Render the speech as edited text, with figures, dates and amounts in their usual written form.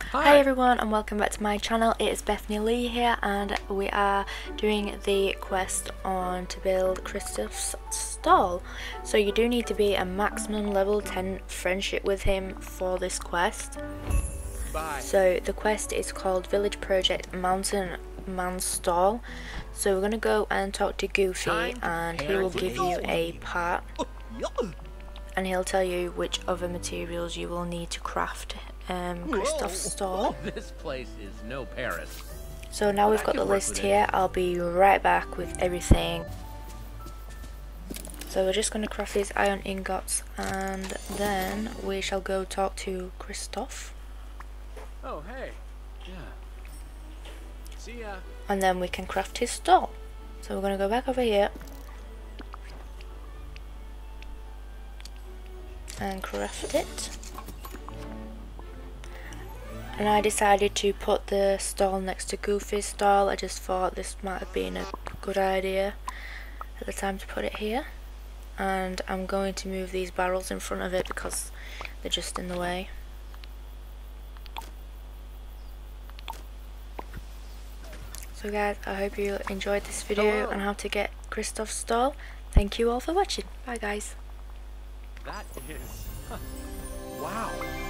Hi everyone and welcome back to my channel. It is Bethany Lee here and we are doing the quest on to build Kristoff's stall. So you do need to be a maximum level 10 friendship with him for this quest. So the quest is called Village Project Mountain Man Stall. So we're going to go and talk to Goofy and he will give you a part and he'll tell you which other materials you will need to craft Kristoff's stall. This place is no Paris. So now we've got the list here. I'll be right back with everything. So we're just going to craft these iron ingots and then we shall go talk to Kristoff. Oh, hey. Yeah. See ya. And then we can craft his stall. So we're going to go back over here and craft it. And I decided to put the stall next to Goofy's stall. I just thought this might have been a good idea at the time to put it here. And I'm going to move these barrels in front of it because they're just in the way. So guys, I hope you enjoyed this video on how to get Kristoff's stall. Thank you all for watching. Bye guys. That is... wow.